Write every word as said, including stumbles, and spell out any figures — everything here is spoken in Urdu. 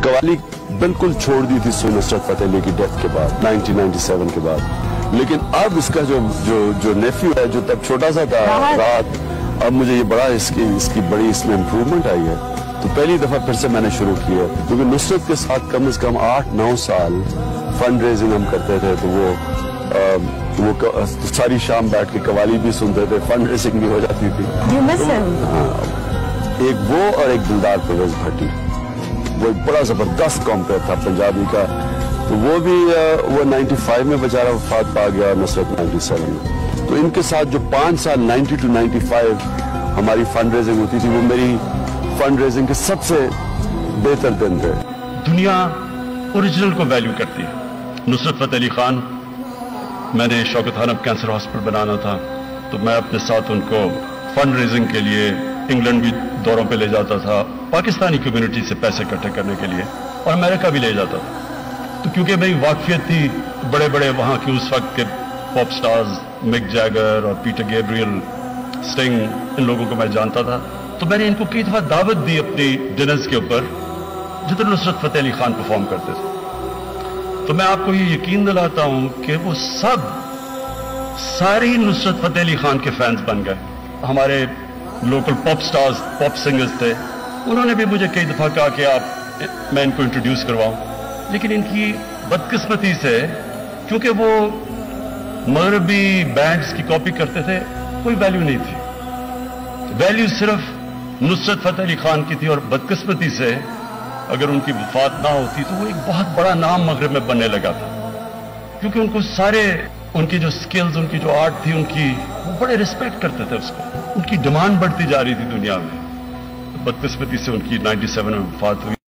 قوالی بالکل چھوڑ دی تھی سو نصرت فتح علی کی ڈیتھ کے بعد نائنٹین نائنٹی سیون کے بعد، لیکن اب اس کا جو جو جو نیفیو ہے جو تب چھوٹا سا تھا رات، اب مجھے یہ بڑا اس کی اس کی بڑی اس میں امپروومنٹ آئی ہے، تو پہلی دفعہ پھر سے میں نے شروع کی ہے، کیونکہ نصرت کے ساتھ کم از کم آٹھ نو سال فنڈ ریزنگ ہم کرتے تھے، تو وہ وہ ساری شام بیٹھ کے قوالی بھی سنتے تھے، فنڈ ریزنگ بھی ہو جاتی تھی۔ ایک وہ اور ایک دلدار پرویز بھٹی، وہ ایک بڑا زبردست کمپیئر تھا پنجابی کا، تو وہ بھی وہ نائنٹی فائیو میں بیچارہ وفات پا گیا، نصرت نائنٹی سیون میں، تو ان کے ساتھ جو پانچ سال نائنٹی ٹو نائنٹی فائیو ہماری فنڈ ریزنگ ہوتی تھی، وہ میری فنڈ ریزنگ کے سب سے بہتر دن تھے۔ دنیا اوریجنل کو ویلیو کرتی ہے۔ نصرت فتح علی خان، میں نے شوکت حنف کینسر ہاسپٹل بنانا تھا، تو میں اپنے ساتھ ان کو فنڈ ریزنگ کے لیے انگلینڈ بھی دوروں پہ لے جاتا تھا، پاکستانی کمیونٹی سے پیسے اکٹھے کرنے کے لیے، اور امریکہ بھی لے جاتا تھا۔ تو کیونکہ میری واقفیت تھی بڑے بڑے وہاں کے اس وقت کے پاپ سٹارز، مک جیگر اور پیٹر گیبریل، سٹنگ، ان لوگوں کو میں جانتا تھا، تو میں نے ان کو کئی دفعہ دعوت دی اپنی ڈنرز کے اوپر جدھر نصرت فتح علی خان پرفارم کرتے تھے۔ تو میں آپ کو یہ یقین دلاتا ہوں کہ وہ سب ساری نصرت فتح علی خان کے فینس بن گئے۔ ہمارے local pop stars, pop singers تھے، انہوں نے بھی مجھے کئی دفعہ کہا کہ آپ میں ان کو انٹروڈیوس کرواؤں، لیکن ان کی بدقسمتی سے کیونکہ وہ مغربی بینڈز کی کاپی کرتے تھے، کوئی ویلیو نہیں تھی، ویلیو صرف نصرت فتح علی خان کی تھی، اور بدقسمتی سے اگر ان کی وفات نہ ہوتی تو وہ ایک بہت بڑا نام مغرب میں بننے لگا تھا، کیونکہ ان کو سارے ان کی جو سکلز، ان کی جو آرٹ تھی، ان کی وہ بڑے ریسپیکٹ کرتے تھے اس کو، ان کی ڈیمانڈ بڑھتی جا رہی تھی دنیا میں۔ بدقسمتی سے ان کی نائنٹی سیون میں وفات ہوئی۔